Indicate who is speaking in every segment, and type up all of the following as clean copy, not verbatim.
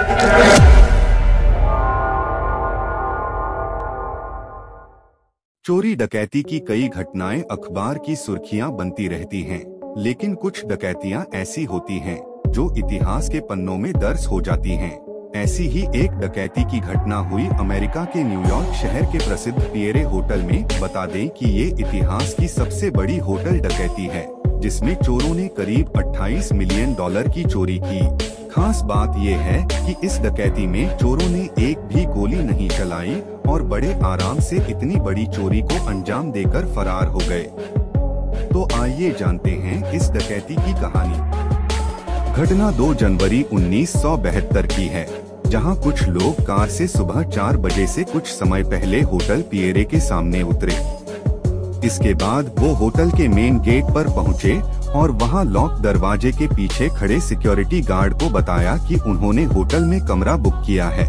Speaker 1: चोरी डकैती की कई घटनाएं अखबार की सुर्खियां बनती रहती हैं, लेकिन कुछ डकैतियां ऐसी होती हैं जो इतिहास के पन्नों में दर्ज हो जाती हैं। ऐसी ही एक डकैती की घटना हुई अमेरिका के न्यूयॉर्क शहर के प्रसिद्ध पिएरे होटल में। बता दें कि ये इतिहास की सबसे बड़ी होटल डकैती है, जिसमें चोरों ने करीब 28 मिलियन डॉलर की चोरी की। खास बात ये है कि इस डकैती में चोरों ने एक भी गोली नहीं चलाई और बड़े आराम से इतनी बड़ी चोरी को अंजाम देकर फरार हो गए। तो आइए जानते हैं इस डकैती की कहानी। घटना 2 जनवरी 1972 की है, जहां कुछ लोग कार से सुबह 4 बजे से कुछ समय पहले होटल पिएरे के सामने उतरे। इसके बाद वो होटल के मेन गेट पर पहुंचे और वहां लॉक दरवाजे के पीछे खड़े सिक्योरिटी गार्ड को बताया कि उन्होंने होटल में कमरा बुक किया है।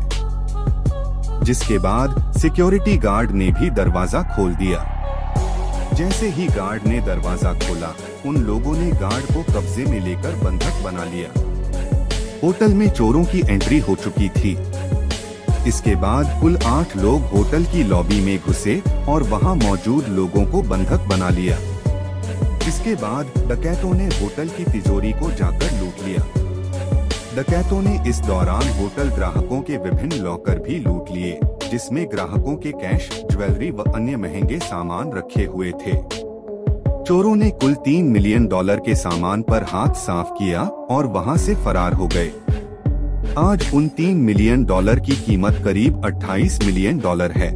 Speaker 1: जिसके बाद सिक्योरिटी गार्ड ने भी दरवाजा खोल दिया। जैसे ही गार्ड ने दरवाजा खोला, उन लोगों ने गार्ड को कब्जे में लेकर बंधक बना लिया। होटल में चोरों की एंट्री हो चुकी थी। इसके बाद कुल 8 लोग होटल की लॉबी में घुसे और वहां मौजूद लोगों को बंधक बना लिया। इसके बाद डकैतों ने होटल की तिजोरी को जाकर लूट लिया। डकैतों ने इस दौरान होटल ग्राहकों के विभिन्न लॉकर भी लूट लिए, जिसमें ग्राहकों के कैश, ज्वेलरी व अन्य महंगे सामान रखे हुए थे। चोरों ने कुल 3 मिलियन डॉलर के सामान पर हाथ साफ किया और वहां से फरार हो गए। आज उन 3 मिलियन डॉलर की कीमत करीब 28 मिलियन डॉलर है।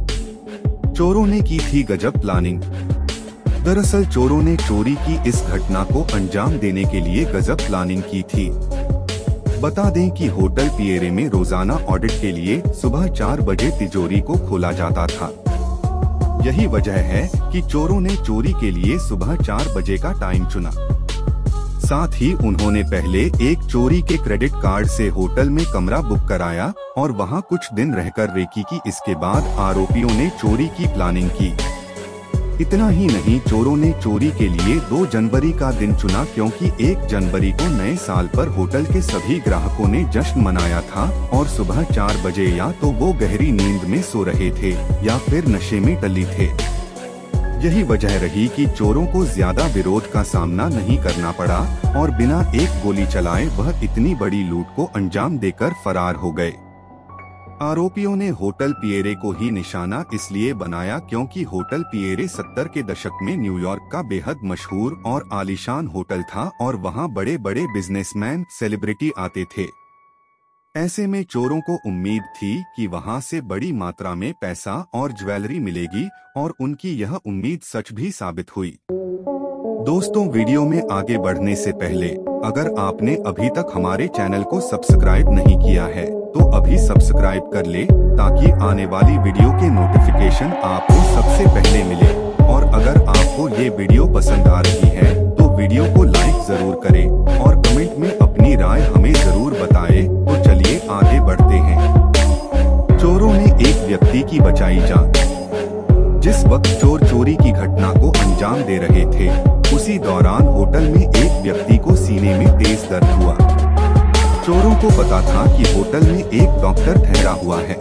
Speaker 1: चोरों ने की थी गजब प्लानिंग। दरअसल चोरों ने चोरी की इस घटना को अंजाम देने के लिए गजब प्लानिंग की थी। बता दें कि होटल पिएरे में रोजाना ऑडिट के लिए सुबह 4 बजे तिजोरी को खोला जाता था। यही वजह है कि चोरों ने चोरी के लिए सुबह 4 बजे का टाइम चुना। साथ ही उन्होंने पहले एक चोरी के क्रेडिट कार्ड से होटल में कमरा बुक कराया और वहां कुछ दिन रहकर रेकी की। इसके बाद आरोपियों ने चोरी की प्लानिंग की। इतना ही नहीं, चोरों ने चोरी के लिए 2 जनवरी का दिन चुना, क्योंकि 1 जनवरी को नए साल पर होटल के सभी ग्राहकों ने जश्न मनाया था और सुबह 4 बजे या तो वो गहरी नींद में सो रहे थे या फिर नशे में टल्ली थे। यही वजह रही कि चोरों को ज्यादा विरोध का सामना नहीं करना पड़ा और बिना एक गोली चलाए वह इतनी बड़ी लूट को अंजाम देकर फरार हो गए। आरोपियों ने होटल पिएरे को ही निशाना इसलिए बनाया क्योंकि होटल पिएरे 70 के दशक में न्यूयॉर्क का बेहद मशहूर और आलीशान होटल था और वहां बड़े बड़े बिजनेसमैन, सेलिब्रिटी आते थे। ऐसे में चोरों को उम्मीद थी कि वहां से बड़ी मात्रा में पैसा और ज्वेलरी मिलेगी और उनकी यह उम्मीद सच भी साबित हुई। दोस्तों, वीडियो में आगे बढ़ने से पहले अगर आपने अभी तक हमारे चैनल को सब्सक्राइब नहीं किया है तो अभी सब्सक्राइब कर ले, ताकि आने वाली वीडियो के नोटिफिकेशन आपको सबसे पहले मिले। और अगर आपको ये वीडियो पसंद आ रही है तो वीडियो को लाइक जरूर करें और कमेंट में अपनी राय हमें जरूर बताएं। तो चलिए आगे बढ़ते हैं। चोरों ने एक व्यक्ति की बचाई जान। जिस वक्त चोर चोरी की घटना को अंजाम दे रहे थे, उसी दौरान होटल में एक व्यक्ति को सीने में तेज दर्द हुआ। चोरों को पता था कि होटल में एक डॉक्टर ठहरा हुआ है,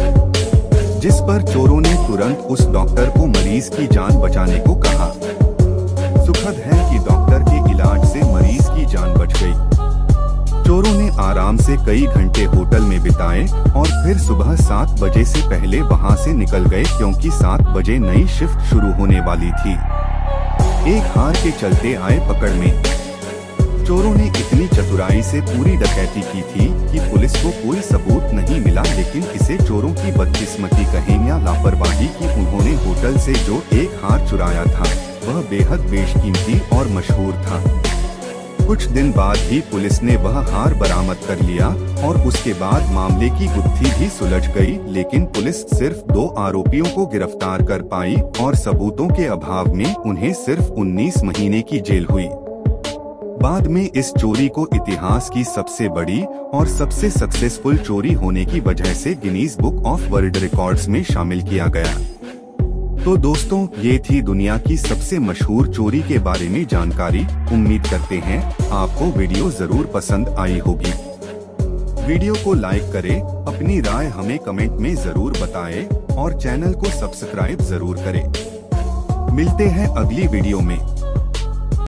Speaker 1: जिस पर चोरों ने तुरंत उस डॉक्टर को मरीज की जान बचाने को कहा। सुखद है कि डॉक्टर के इलाज से मरीज की जान बच गई। चोरों ने आराम से कई घंटे होटल में बिताए और फिर सुबह 7 बजे से पहले वहां से निकल गए, क्योंकि 7 बजे नई शिफ्ट शुरू होने वाली थी। एक हार के चलते आए पकड़ में। चोरों ने इतनी चतुराई से पूरी डकैती की थी कि पुलिस को कोई सबूत नहीं मिला, लेकिन इसे चोरों की बदकिस्मती कहें या लापरवाही कि उन्होंने होटल से जो एक हार चुराया था वह बेहद बेशकीमती और मशहूर था। कुछ दिन बाद ही पुलिस ने वह हार बरामद कर लिया और उसके बाद मामले की गुत्थी भी सुलझ गई, लेकिन पुलिस सिर्फ 2 आरोपियों को गिरफ्तार कर पाई और सबूतों के अभाव में उन्हें सिर्फ 19 महीने की जेल हुई। बाद में इस चोरी को इतिहास की सबसे बड़ी और सबसे सक्सेसफुल चोरी होने की वजह से Guinness book of world records में शामिल किया गया। तो दोस्तों, ये थी दुनिया की सबसे मशहूर चोरी के बारे में जानकारी। उम्मीद करते हैं आपको वीडियो जरूर पसंद आई होगी। वीडियो को लाइक करें, अपनी राय हमें कमेंट में जरूर बताएं और चैनल को सब्सक्राइब जरूर करें। मिलते हैं अगली वीडियो में।